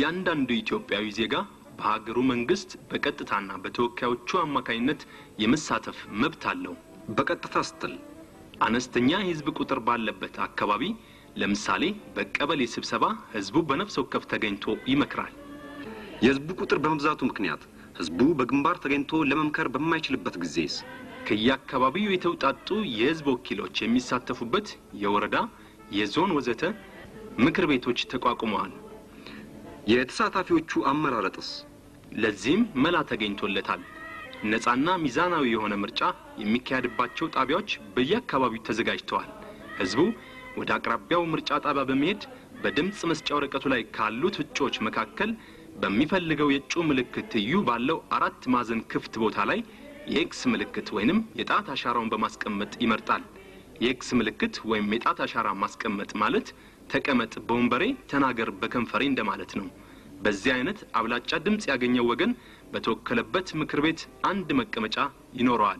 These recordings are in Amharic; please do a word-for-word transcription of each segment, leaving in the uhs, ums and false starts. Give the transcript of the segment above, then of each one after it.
እያንዳንዱ ኢትዮጵያዊ ዜጋ በሀገሩ መንግስት በቀጥታና በተወካዮቹ አማካይነት የመሳተፍ መብት አለው። በቀጥታ ስትል አነስተኛ የህዝብ ቁጥር ባለበት አካባቢ ለምሳሌ በቀበሌ ስብሰባ ህዝቡ በነፍስ ወከፍ ተገኝቶ ይመክራል። የህዝቡ ቁጥር በመብዛቱ ምክንያት ህዝቡ በግንባር ተገኝቶ ለመምከር በማይችልበት ጊዜስ ከየአካባቢው የተውጣጡ የህዝብ ወኪሎች የሚሳተፉበት የወረዳ የዞን ወዘተ ምክር ቤቶች ተቋቁመዋል። የተሳታፊዎቹ አመራረጥስ ለዚህም መላ ተገኝቶለታል። ነፃና ሚዛናዊ የሆነ ምርጫ የሚካሄድባቸው ጣቢያዎች በየአካባቢው ተዘጋጅተዋል። ህዝቡ ወደ አቅራቢያው ምርጫ ጣቢያ በመሄድ በድምጽ መስጫ ወረቀቱ ላይ ካሉት እጩዎች መካከል በሚፈልገው የእጩ ምልክት ትይዩ ባለው አራት ማዕዘን ክፍት ቦታ ላይ የኤክስ ምልክት ወይንም የጣት አሻራውን በማስቀመጥ ይመርጣል። የኤክስ ምልክት ወይም የጣት አሻራ ማስቀመጥ ማለት ተቀመጥ በወንበሬ ተናገር በከንፈሬ እንደማለት ነው። በዚህ አይነት አብላጫ ድምጽ ያገኘው ወገን በተወከለበት ምክር ቤት አንድ መቀመጫ ይኖረዋል።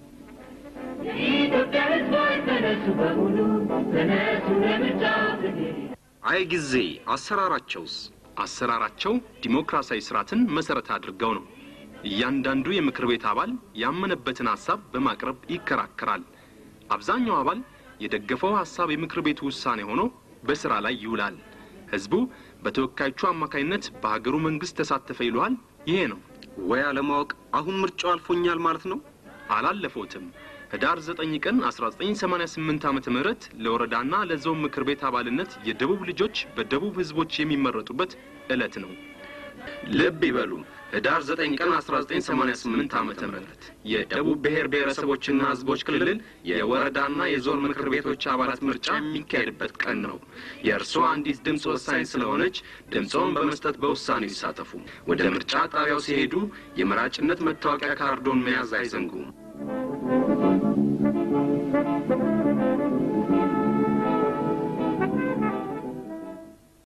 አይ ጊዜ አሰራራቸውስ አሰራራቸው ዲሞክራሲያዊ ስርዓትን መሰረት አድርገው ነው። እያንዳንዱ የምክር ቤት አባል ያመነበትን ሐሳብ በማቅረብ ይከራከራል። አብዛኛው አባል የደገፈው ሐሳብ የምክር ቤቱ ውሳኔ ሆኖ በስራ ላይ ይውላል። ህዝቡ በተወካዮቹ አማካይነት በሀገሩ መንግስት ተሳተፈ ይሏል። ይሄ ነው ወይ አለማወቅ አሁን ምርጫው አልፎኛል ማለት ነው። አላለፈውትም። ህዳር ዘጠኝ ቀን አስራ ዘጠኝ ሰማንያ ስምንት ዓመተ ምህረት ለወረዳና ለዞን ምክር ቤት አባልነት የደቡብ ልጆች በደቡብ ህዝቦች የሚመረጡበት ዕለት ነው። ልብ ይበሉ። ህዳር ዘጠኝ ቀን አስራ ዘጠኝ ሰማንያ ስምንት ዓመተ ምህረት የደቡብ ብሔር ብሔረሰቦችና ህዝቦች ክልል የወረዳና የዞን ምክር ቤቶች አባላት ምርጫ የሚካሄድበት ቀን ነው። የእርሶ አንዲት ድምጽ ወሳኝ ስለሆነች ድምጾን በመስጠት በውሳኔው ይሳተፉ። ወደ ምርጫ ጣቢያው ሲሄዱ የመራጭነት መታወቂያ ካርዶን መያዝ አይዘንጉ።